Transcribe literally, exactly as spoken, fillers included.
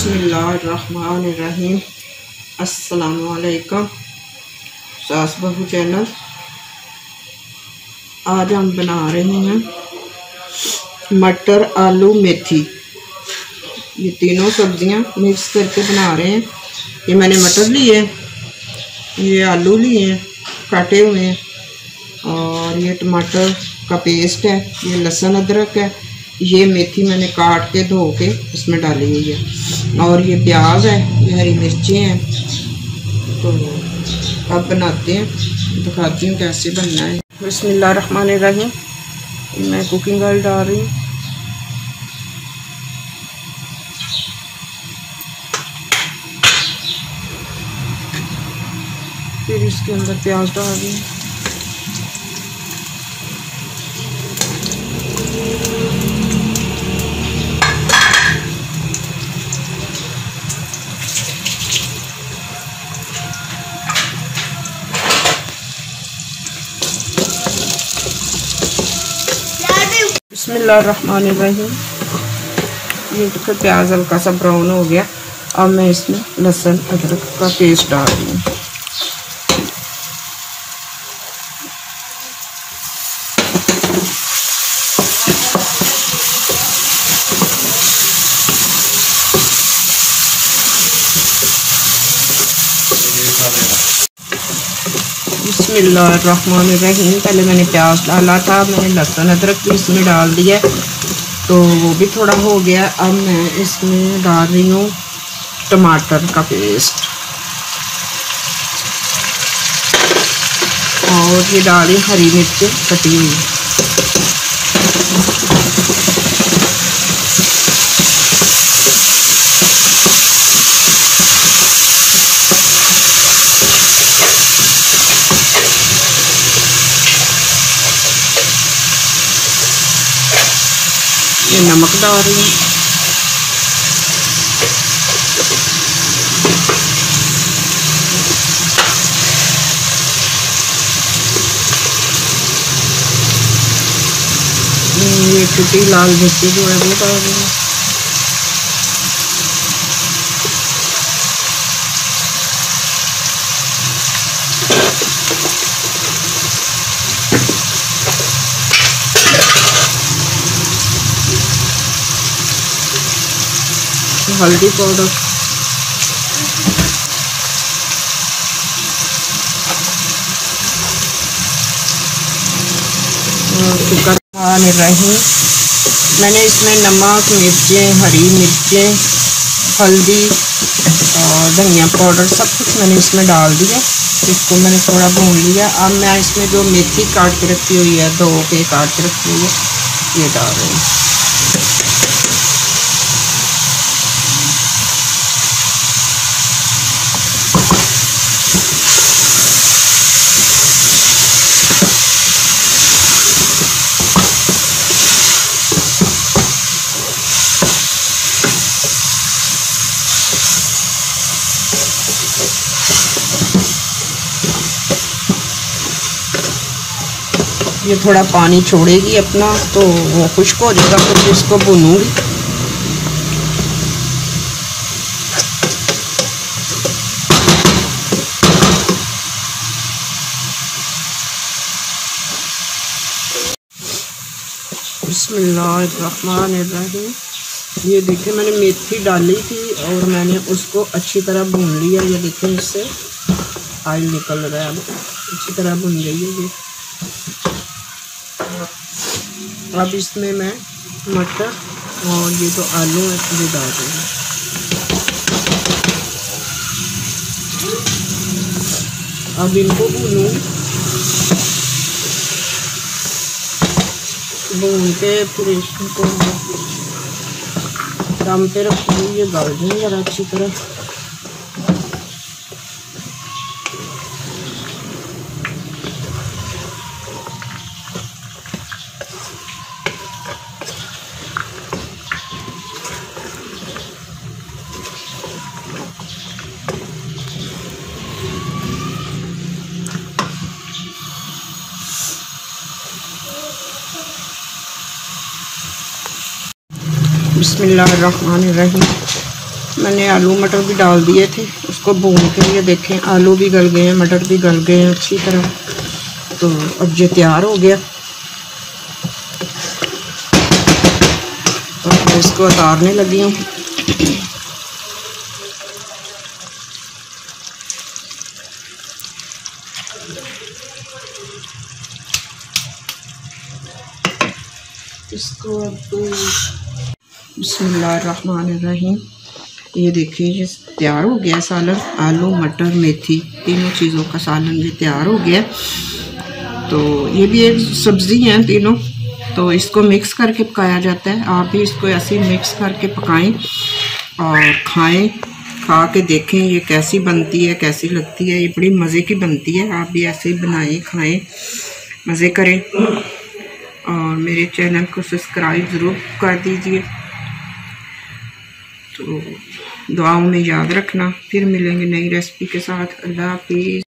बिस्मिल्लाहिर्रहमानिर्रहीम। अस्सलामुअलैकुम सास बहू चैनल। आज हम बना रहे हैं मटर आलू मेथी। ये तीनों सब्जियां मिक्स करके बना रहे हैं। ये मैंने मटर लिए, ये आलू लिए काटे हुए हैं, और ये टमाटर का पेस्ट है, ये लहसुन अदरक है, ये मेथी मैंने काट के धो के इसमें डाली हुई है, और ये प्याज है, ये हरी मिर्चें हैं। तो अब बनाते हैं, दिखाती हूँ कैसे बनना है। बिस्मिल्लाहिर्रहमानिर्रहीम। मैं कुकिंग ऑयल डाल रही हूँ। फिर इसके अंदर प्याज डाल रही हूँ। बिस्मिल्लाहिर्रहमानिर्रहीम। ये देखो प्याज हल्का सा ब्राउन हो गया। अब मैं इसमें लहसुन अदरक का पेस्ट डाल रही हूँ। बिस्मिल्लाहिर्रहमानिर्रहीम। पहले मैंने प्याज डाला था, मैंने लहसुन अदरक भी इसमें डाल दिया, तो वो भी थोड़ा हो गया। अब मैं इसमें डाल रही हूँ टमाटर का पेस्ट, और ये डाली हरी मिर्च कटी हुई। ये नमक डाल रही हूँ। ये कुटी लाल मिर्ची जो है वो डाल रही हूँ। हल्दी पाउडर, शुक्र रही। मैंने इसमें नमक, मिर्चें, हरी मिर्चें, हल्दी और धनिया पाउडर सब कुछ मैंने इसमें डाल दिया। इसको मैंने थोड़ा भून लिया। अब मैं इसमें जो मेथी काट के रखी हुई है, धो के काट के रखी हुई है, ये डाल रही हूँ। ये थोड़ा पानी छोड़ेगी अपना, तो वो खुश्क हो जाएगा, फिर इसको भूनूंगी। बिस्मिल्लाहिर्रहमानिर्रहीम। ये देखिए मैंने मेथी डाली थी और मैंने उसको अच्छी तरह भून लिया। ये देखिए इससे ऑयल निकल रहा है, अब अच्छी तरह भून गई है ये। अब इसमें मैं मटर और ये जो आलू है ये डाल दूँगी। अब इनको भूनूंगी, भून के फिर इसको दम पे रखूँगी। ये गल जाए ज़रा अच्छी तरह। बिस्मिल्लाहिर्रहमानिर्रहीम। मैंने आलू मटर भी डाल दिए थे उसको भून के लिए। देखें आलू भी गल गए हैं, मटर भी गल गए हैं अच्छी तरह। तो अब ये तैयार हो गया। तो मैं इसको उतारने लगी हूँ। इसको अब बिस्मिल्लाहिर्रहमानिर्रहीम। ये देखिए ये तैयार हो गया सालन। आलू मटर मेथी तीनों चीज़ों का सालन ये तैयार हो गया। तो ये भी एक सब्ज़ी है तीनों। तो इसको मिक्स करके पकाया जाता है। आप भी इसको ऐसे ही मिक्स करके पकाएं और खाएं। खा के देखें ये कैसी बनती है, कैसी लगती है। ये बड़ी मज़े की बनती है। आप भी ऐसे ही बनाएं, खाएं, मज़े करें। और मेरे चैनल को सब्सक्राइब ज़रूर कर दीजिए। तो दुआओं में याद रखना। फिर मिलेंगे नई रेसिपी के साथ। अल्लाह हाफिज़।